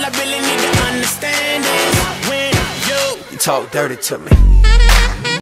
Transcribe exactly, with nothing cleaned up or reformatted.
I really need to understand is when you, You talk dirty to me.